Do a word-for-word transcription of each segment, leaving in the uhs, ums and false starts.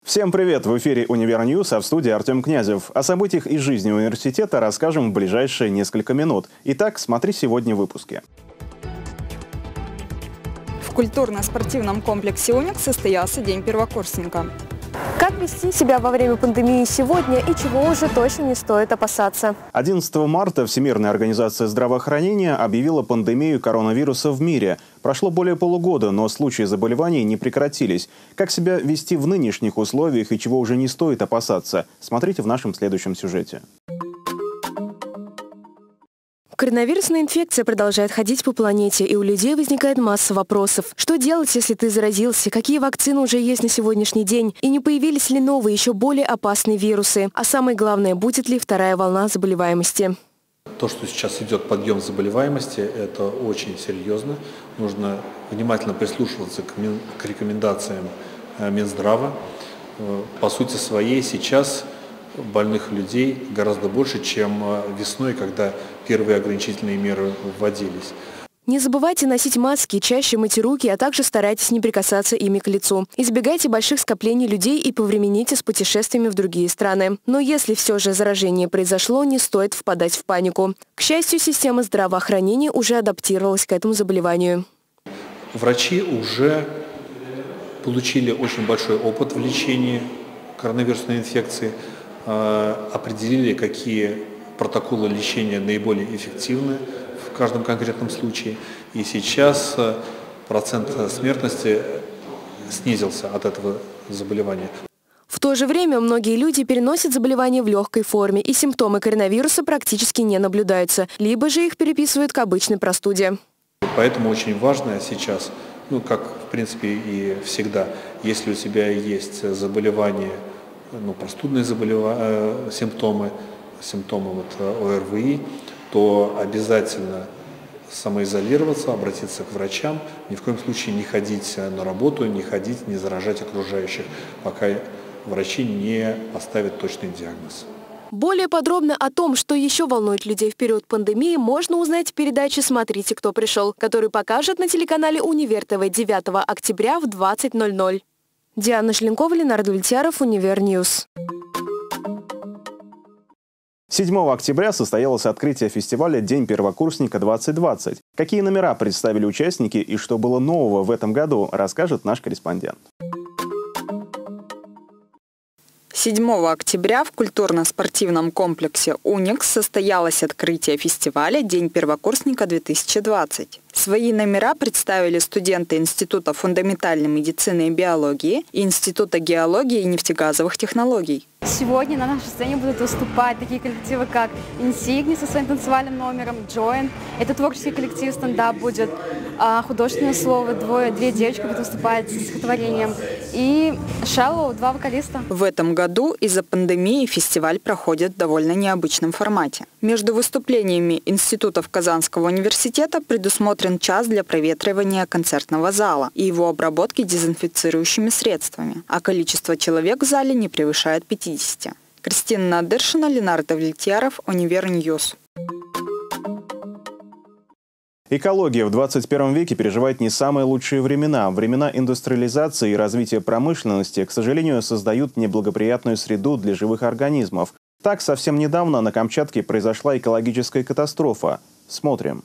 Всем привет! В эфире Универньюз, а в студии Артем Князев. О событиях из жизни университета расскажем в ближайшие несколько минут. Итак, смотри сегодня в выпуске. В культурно-спортивном комплексе «Уникс» состоялся День первокурсника. Как вести себя во время пандемии сегодня и чего уже точно не стоит опасаться? одиннадцатого марта Всемирная организация здравоохранения объявила пандемию коронавируса в мире. Прошло более полугода, но случаи заболеваний не прекратились. Как себя вести в нынешних условиях и чего уже не стоит опасаться? Смотрите в нашем следующем сюжете. Коронавирусная инфекция продолжает ходить по планете, и у людей возникает масса вопросов. Что делать, если ты заразился? Какие вакцины уже есть на сегодняшний день? И не появились ли новые, еще более опасные вирусы? А самое главное, будет ли вторая волна заболеваемости? То, что сейчас идет подъем заболеваемости, это очень серьезно. Нужно внимательно прислушиваться к, мин, к рекомендациям Минздрава. По сути своей сейчас больных людей гораздо больше, чем весной, когда первые ограничительные меры вводились. Не забывайте носить маски, чаще мыть руки, а также старайтесь не прикасаться ими к лицу. Избегайте больших скоплений людей и повремените с путешествиями в другие страны. Но если все же заражение произошло, не стоит впадать в панику. К счастью, система здравоохранения уже адаптировалась к этому заболеванию. Врачи уже получили очень большой опыт в лечении коронавирусной инфекции, определили, какие протоколы лечения наиболее эффективны в каждом конкретном случае. И сейчас процент смертности снизился от этого заболевания. В то же время многие люди переносят заболевание в легкой форме, и симптомы коронавируса практически не наблюдаются, либо же их переписывают к обычной простуде. Поэтому очень важно сейчас, ну как в принципе и всегда, если у тебя есть заболевание, ну, простудные заболевания, симптомы, симптомы вот, ОРВИ, то обязательно самоизолироваться, обратиться к врачам, ни в коем случае не ходить на работу, не ходить, не заражать окружающих, пока врачи не поставят точный диагноз. Более подробно о том, что еще волнует людей в период пандемии, можно узнать в передаче «Смотрите, кто пришел», который покажет на телеканале Универ ТВ девятого октября в двадцать ноль ноль. Диана Шленкова, Ленардо Ультяров, Универньюз. седьмого октября состоялось открытие фестиваля «День первокурсника-двадцать двадцать». Какие номера представили участники и что было нового в этом году, расскажет наш корреспондент. седьмого октября в культурно-спортивном комплексе «Уникс» состоялось открытие фестиваля «День первокурсника-две тысячи двадцать». Свои номера представили студенты Института фундаментальной медицины и биологии и Института геологии и нефтегазовых технологий. Сегодня на нашей сцене будут выступать такие коллективы, как Инсигни со своим танцевальным номером, Join. Это творческий коллектив, стендап будет. А художественное слово, двое, две девочки будут выступать с стихотворением. И Shallow, два вокалиста. В этом году из-за пандемии фестиваль проходит в довольно необычном формате. Между выступлениями институтов Казанского университета предусмотрен час для проветривания концертного зала и его обработки дезинфицирующими средствами, а количество человек в зале не превышает пятидесяти. Кристина Надыршина, Ленардо Ультяров, Универньюз. Экология в двадцать первом веке переживает не самые лучшие времена. Времена индустриализации и развития промышленности, к сожалению, создают неблагоприятную среду для живых организмов. Так, совсем недавно на Камчатке произошла экологическая катастрофа. Смотрим.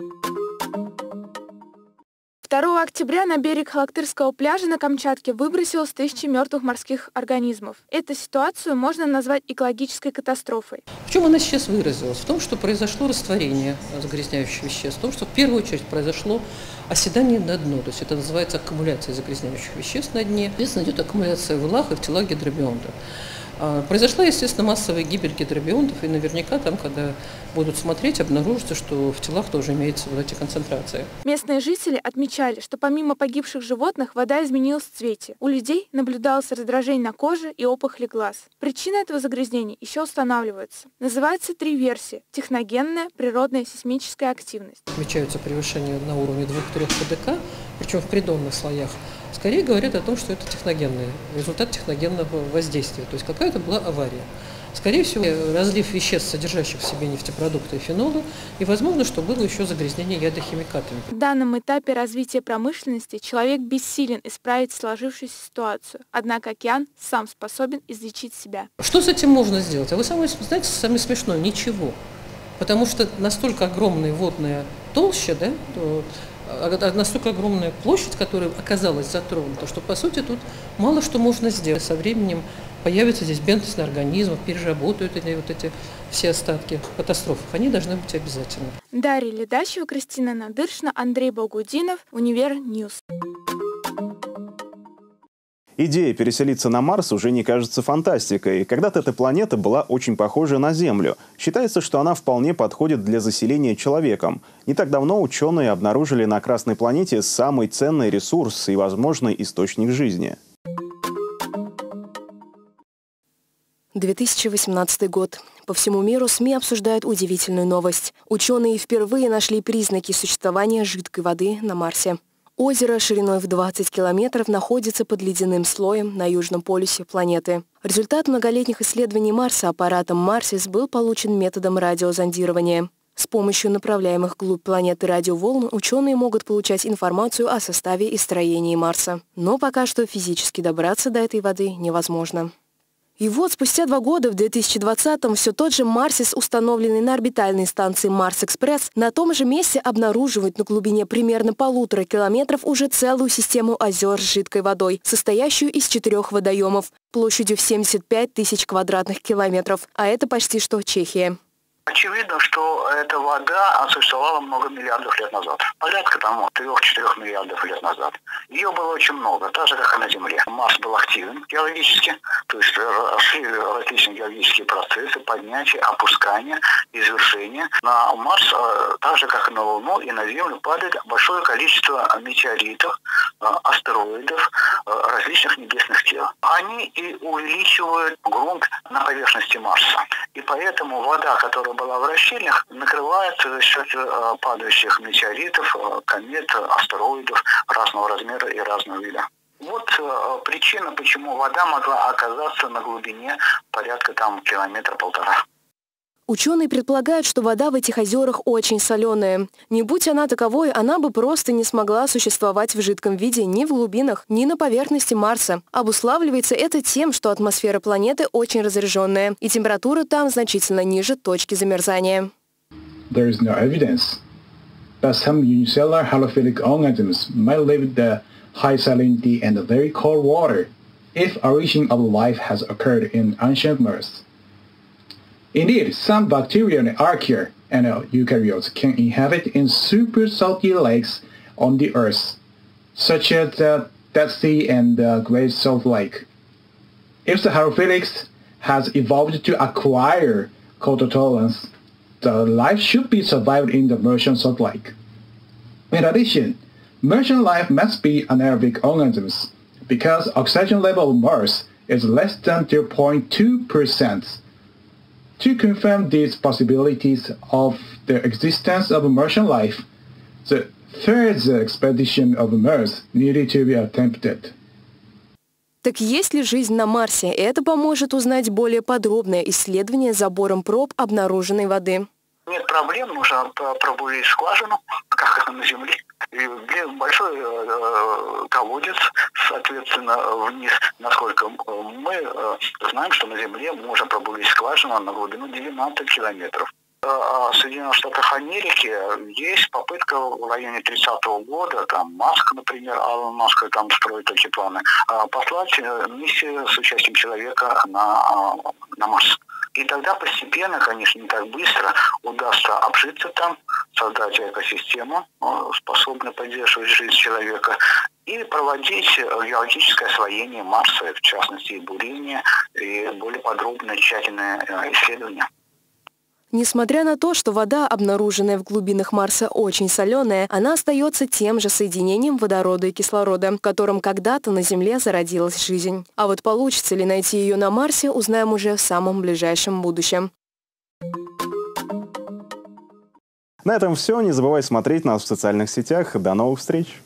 второго октября на берег Халактырского пляжа на Камчатке выбросилось тысячи мертвых морских организмов. Эту ситуацию можно назвать экологической катастрофой. В чем она сейчас выразилась? В том, что произошло растворение загрязняющих веществ, в том, что в первую очередь произошло оседание на дно, то есть это называется аккумуляция загрязняющих веществ на дне. Соответственно, идет аккумуляция в илах и в телах гидробионта. Произошла, естественно, массовая гибель гидробионтов, и наверняка там, когда будут смотреть, обнаружится, что в телах тоже имеются вот эти концентрации. Местные жители отмечали, что помимо погибших животных вода изменилась в цвете. У людей наблюдалось раздражение на коже и опухоли глаз. Причина этого загрязнения еще устанавливается. Называется три версии: техногенная, природная, сейсмическая активность. Отмечаются превышения на уровне двух-трёх ПДК, причем в придонных слоях. Скорее говорят о том, что это техногенный, результат техногенного воздействия, то есть какая-то была авария. Скорее всего, разлив веществ, содержащих в себе нефтепродукты и фенолы, и возможно, что было еще загрязнение ядохимикатами. На данном этапе развития промышленности человек бессилен исправить сложившуюся ситуацию, однако океан сам способен излечить себя. Что с этим можно сделать? А вы сами знаете, самое смешное – ничего. Потому что настолько огромная водная толща, да, настолько огромная площадь, которая оказалась затронута, что, по сути, тут мало что можно сделать. Со временем появится здесь бедность на организмах, переработают или вот эти все остатки катастроф. Они должны быть обязательно. Дарья Ледащева, Кристина Надыршина, Андрей Болгудинов, Универ Ньюс. Идея переселиться на Марс уже не кажется фантастикой. Когда-то эта планета была очень похожа на Землю. Считается, что она вполне подходит для заселения человеком. Не так давно ученые обнаружили на Красной планете самый ценный ресурс и возможный источник жизни. две тысячи восемнадцатый год. По всему миру СМИ обсуждают удивительную новость. Ученые впервые нашли признаки существования жидкой воды на Марсе. Озеро шириной в двадцать километров находится под ледяным слоем на южном полюсе планеты. Результат многолетних исследований Марса аппаратом Марсис был получен методом радиозондирования. С помощью направляемых вглубь планеты радиоволн ученые могут получать информацию о составе и строении Марса. Но пока что физически добраться до этой воды невозможно. И вот спустя два года, в две тысячи двадцатом, все тот же Марсис, установленный на орбитальной станции Марс-Экспресс, на том же месте обнаруживает на глубине примерно полутора километров уже целую систему озер с жидкой водой, состоящую из четырех водоемов, площадью в семьдесят пять тысяч квадратных километров, а это почти что Чехия. Очевидно, что эта вода существовала много миллиардов лет назад. Порядка там трех-четырех миллиардов лет назад. Ее было очень много, так же, как и на Земле. Марс был активен геологически, то есть шли различные геологические процессы, поднятие, опускание, извержение. На Марс, так же, как и на Луну и на Землю, падает большое количество метеоритов, астероидов, различных небесных тел. Они и увеличивают грунт на поверхности Марса. И поэтому вода, которая была в расщельях, накрывается за счет падающих метеоритов, комет, астероидов разного размера и разного вида. Вот э, причина, почему вода могла оказаться на глубине порядка там километра-полтора. Ученые предполагают, что вода в этих озерах очень соленая. Не будь она таковой, она бы просто не смогла существовать в жидком виде ни в глубинах, ни на поверхности Марса. Обуславливается это тем, что атмосфера планеты очень разряженная, и температура там значительно ниже точки замерзания. There is no evidence, but some unicellular halophilic organisms might live the high salinity and very cold water if origin of life has occurred in ancient Mars. Indeed, some bacteria and archaea and eukaryotes can inhabit in super salty lakes on the Earth, such as the Dead Sea and the Great Salt Lake. If the halophilics has evolved to acquire cold tolerance, the life should be survived in the Martian salt lake. In addition, Martian life must be anaerobic organisms because oxygen level of Mars is less than zero point two percent. To confirm these possibilities of the existence of Martian life, the third expedition of Mars needed to be attempted. Так есть ли жизнь на Марсе? Это поможет узнать более подробное исследование забором проб обнаруженной воды. Нет проблем, нужно пробурить скважину, как это на Земле. И большой э, колодец, соответственно, вниз, насколько мы э, знаем, что на Земле можно пробурить скважину на глубину девяносто километров. А в Соединенных Штатах Америки есть попытка в районе тридцатого года, там Маск, например, Алан Маск там строит такие планы, послать миссию с участием человека на, на Марс. И тогда постепенно, конечно, не так быстро удастся обжиться там, создать экосистему, способную поддерживать жизнь человека, и проводить геологическое освоение Марса, в частности, и бурение, и более подробное, тщательное исследование. Несмотря на то, что вода, обнаруженная в глубинах Марса, очень соленая, она остается тем же соединением водорода и кислорода, в котором когда-то на Земле зародилась жизнь. А вот получится ли найти ее на Марсе, узнаем уже в самом ближайшем будущем. На этом все. Не забывай смотреть нас в социальных сетях. До новых встреч!